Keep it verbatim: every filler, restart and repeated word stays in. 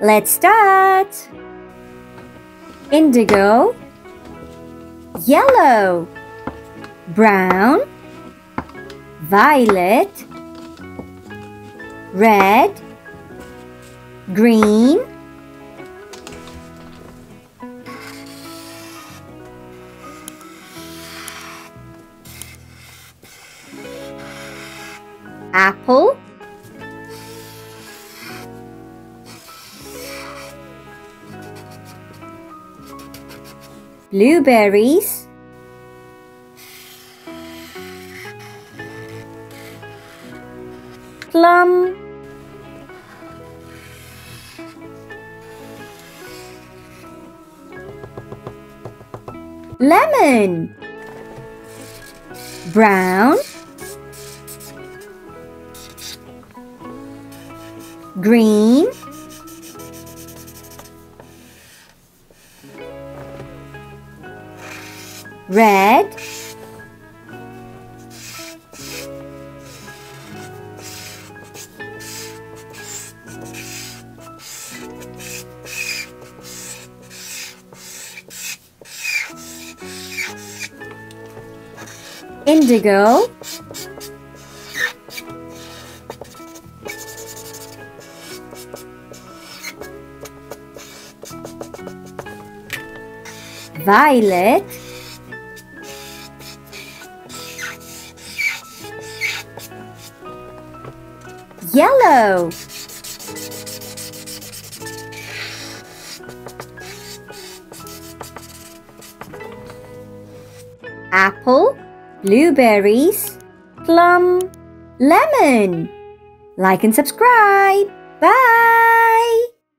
Let's start. Indigo, yellow, brown, violet, red, green, apple, blueberries, plum, lemon, brown, green, red, indigo, violet, yellow, apple, blueberries, plum, lemon. Like and subscribe. Bye.